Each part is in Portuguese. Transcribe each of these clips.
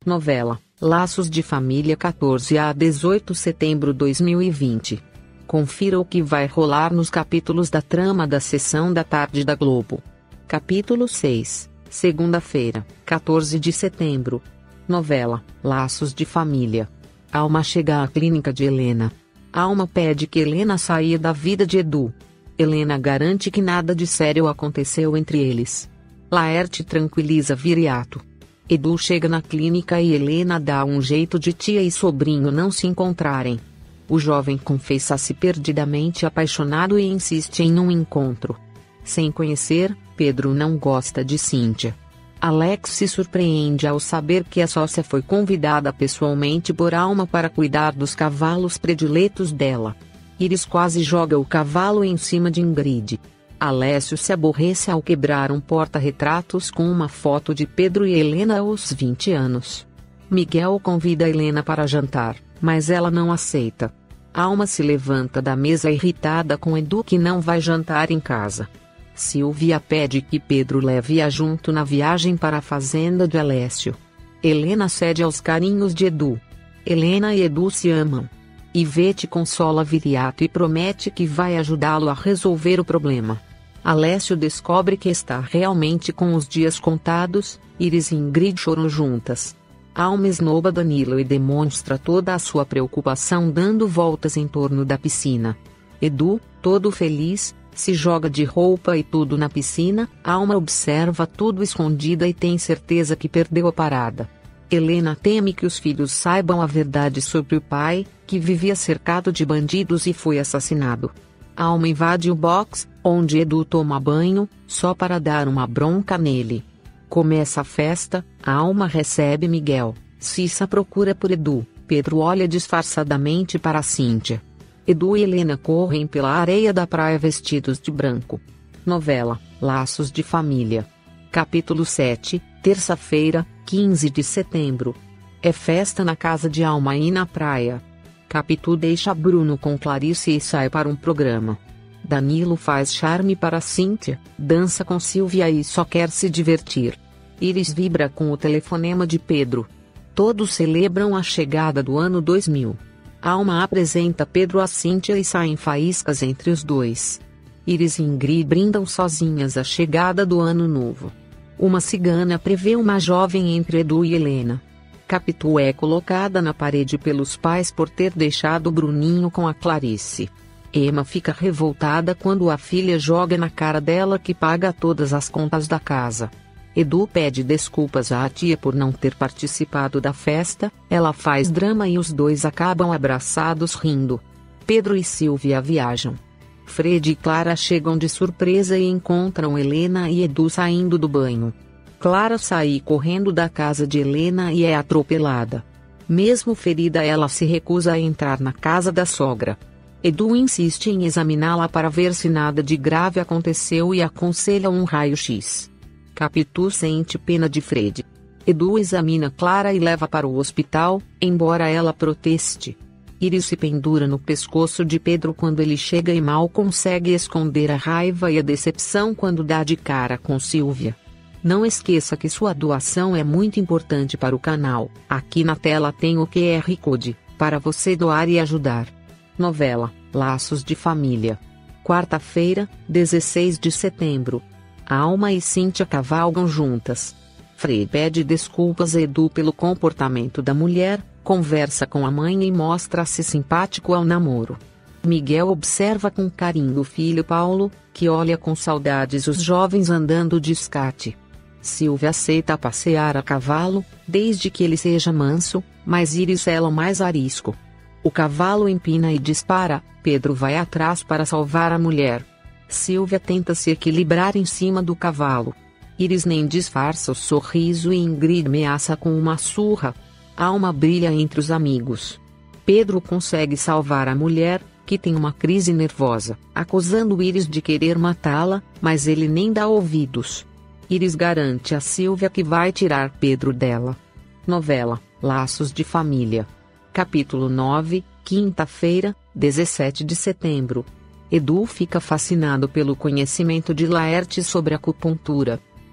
Novela Laços de Família, 14 a 18 de setembro de 2020. Confira o que vai rolar nos capítulos da trama da sessão da tarde da Globo. Capítulo 6, segunda-feira, 14 de setembro. Novela Laços de Família. Alma chega à clínica de Helena. Alma pede que Helena saia da vida de Edu. Helena garante que nada de sério aconteceu entre eles. Laerte tranquiliza Viriato. Edu chega na clínica e Helena dá um jeito de tia e sobrinho não se encontrarem. O jovem confessa-se perdidamente apaixonado e insiste em um encontro. Sem conhecer, Pedro não gosta de Cíntia. Alex se surpreende ao saber que a sócia foi convidada pessoalmente por Alma para cuidar dos cavalos prediletos dela. Iris quase joga o cavalo em cima de Ingrid. Alessio se aborrece ao quebrar um porta-retratos com uma foto de Pedro e Helena aos 20 anos. Miguel convida Helena para jantar, mas ela não aceita. Alma se levanta da mesa irritada com Edu que não vai jantar em casa. Silvia pede que Pedro leve-a junto na viagem para a fazenda de Alessio. Helena cede aos carinhos de Edu. Helena e Edu se amam. Ivete consola Viriato e promete que vai ajudá-lo a resolver o problema. Alessio descobre que está realmente com os dias contados. Iris e Ingrid choram juntas. Alma esnoba Danilo e demonstra toda a sua preocupação dando voltas em torno da piscina. Edu, todo feliz, se joga de roupa e tudo na piscina. Alma observa tudo escondida e tem certeza que perdeu a parada. Helena teme que os filhos saibam a verdade sobre o pai, que vivia cercado de bandidos e foi assassinado. Alma invade o box, onde Edu toma banho, só para dar uma bronca nele. Começa a festa, Alma recebe Miguel, Cissa procura por Edu, Pedro olha disfarçadamente para Cíntia. Edu e Helena correm pela areia da praia vestidos de branco. Novela Laços de Família. Capítulo 7, terça-feira, 15 de setembro. É festa na casa de Alma e na praia. Capitu deixa Bruno com Clarice e sai para um programa. Danilo faz charme para Cíntia, dança com Silvia e só quer se divertir. Iris vibra com o telefonema de Pedro. Todos celebram a chegada do ano 2000. Alma apresenta Pedro a Cíntia e saem faíscas entre os dois. Iris e Ingrid brindam sozinhas a chegada do ano novo. Uma cigana prevê uma jovem entre Edu e Helena. Capitu é colocada na parede pelos pais por ter deixado Bruninho com a Clarice. Emma fica revoltada quando a filha joga na cara dela que paga todas as contas da casa. Edu pede desculpas à tia por não ter participado da festa, ela faz drama e os dois acabam abraçados rindo. Pedro e Silvia viajam. Fred e Clara chegam de surpresa e encontram Helena e Edu saindo do banho. Clara sai correndo da casa de Helena e é atropelada. Mesmo ferida, ela se recusa a entrar na casa da sogra. Edu insiste em examiná-la para ver se nada de grave aconteceu e aconselha um raio-x. Capitu sente pena de Fred. Edu examina Clara e leva para o hospital, embora ela proteste. Iris se pendura no pescoço de Pedro quando ele chega e mal consegue esconder a raiva e a decepção quando dá de cara com Silvia. Não esqueça que sua doação é muito importante para o canal. Aqui na tela tem o QR Code, para você doar e ajudar. Novela Laços de Família. Quarta-feira, 16 de setembro. Alma e Cíntia cavalgam juntas. Fred pede desculpas a Edu pelo comportamento da mulher, conversa com a mãe e mostra-se simpático ao namoro. Miguel observa com carinho o filho Paulo, que olha com saudades os jovens andando de escate. Silvia aceita passear a cavalo, desde que ele seja manso, mas Iris é o mais arisco. O cavalo empina e dispara, Pedro vai atrás para salvar a mulher. Silvia tenta se equilibrar em cima do cavalo. Iris nem disfarça o sorriso e Ingrid ameaça com uma surra. Alma brilha entre os amigos. Pedro consegue salvar a mulher, que tem uma crise nervosa, acusando Iris de querer matá-la, mas ele nem dá ouvidos. Iris garante a Silvia que vai tirar Pedro dela. Novela Laços de Família. Capítulo 9, quinta-feira, 17 de setembro. Edu fica fascinado pelo conhecimento de Laerte sobre acupuntura.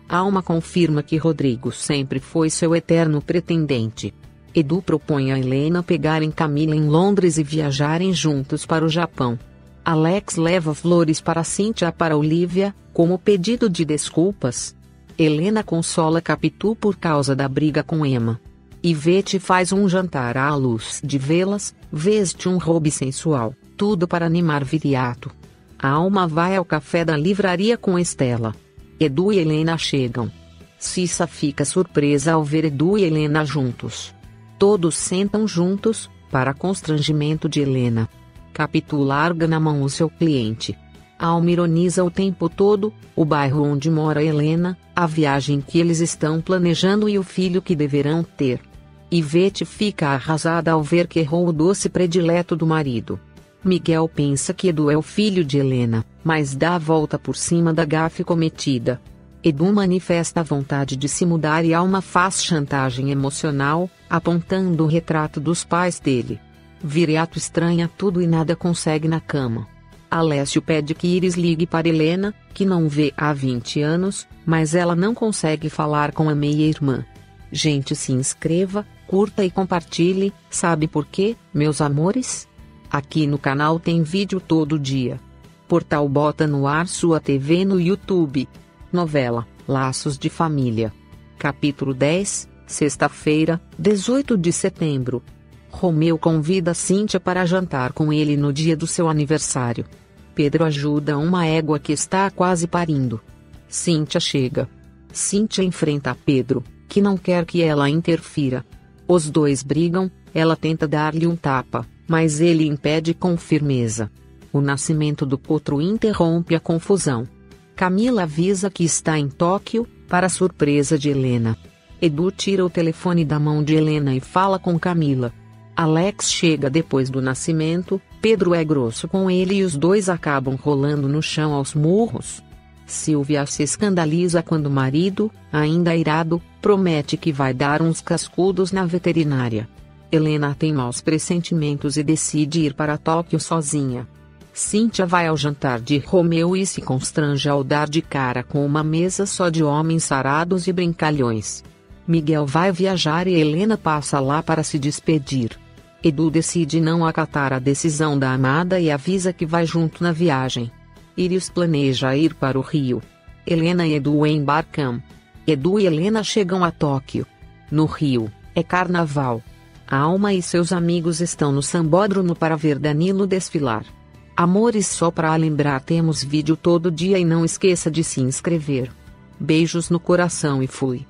Alma confirma que Rodrigo sempre foi seu eterno pretendente. Edu propõe a Helena pegarem Camila em Londres e viajarem juntos para o Japão. Alex leva flores para Cíntia e para Olivia, como pedido de desculpas. Helena consola Capitu por causa da briga com Emma. Ivete faz um jantar à luz de velas, veste um hobby sensual, tudo para animar Viriato. Alma vai ao café da livraria com Estela. Edu e Helena chegam. Cissa fica surpresa ao ver Edu e Helena juntos. Todos sentam juntos, para constrangimento de Helena. Capitu larga na mão o seu cliente. Alma ironiza o tempo todo, o bairro onde mora Helena, a viagem que eles estão planejando e o filho que deverão ter. Ivete fica arrasada ao ver que errou o doce predileto do marido. Miguel pensa que Edu é o filho de Helena, mas dá a volta por cima da gafe cometida. Edu manifesta a vontade de se mudar e Alma faz chantagem emocional, apontando o retrato dos pais dele. Viriato estranha tudo e nada consegue na cama. Alessio pede que Iris ligue para Helena, que não vê há 20 anos, mas ela não consegue falar com a meia-irmã. Gente, se inscreva, curta e compartilhe, sabe por quê, meus amores? Aqui no canal tem vídeo todo dia. Portal bota no ar sua TV no YouTube. Novela, Laços de Família. Capítulo 10, sexta-feira, 18 de setembro. Romeu convida Cíntia para jantar com ele no dia do seu aniversário. Pedro ajuda uma égua que está quase parindo. Cíntia chega. Cíntia enfrenta Pedro, que não quer que ela interfira. Os dois brigam, ela tenta dar-lhe um tapa, mas ele impede com firmeza. O nascimento do potro interrompe a confusão. Camila avisa que está em Tóquio, para surpresa de Helena. Edu tira o telefone da mão de Helena e fala com Camila. Alex chega depois do nascimento, Pedro é grosso com ele e os dois acabam rolando no chão aos murros. Silvia se escandaliza quando o marido, ainda irado, promete que vai dar uns cascudos na veterinária. Helena tem maus pressentimentos e decide ir para Tóquio sozinha. Cíntia vai ao jantar de Romeu e se constrange ao dar de cara com uma mesa só de homens sarados e brincalhões. Miguel vai viajar e Helena passa lá para se despedir. Edu decide não acatar a decisão da amada e avisa que vai junto na viagem. Iris planeja ir para o Rio. Helena e Edu embarcam. Edu e Helena chegam a Tóquio. No Rio, é carnaval. Alma e seus amigos estão no sambódromo para ver Danilo desfilar. Amores, só para lembrar, temos vídeo todo dia e não esqueça de se inscrever. Beijos no coração e fui.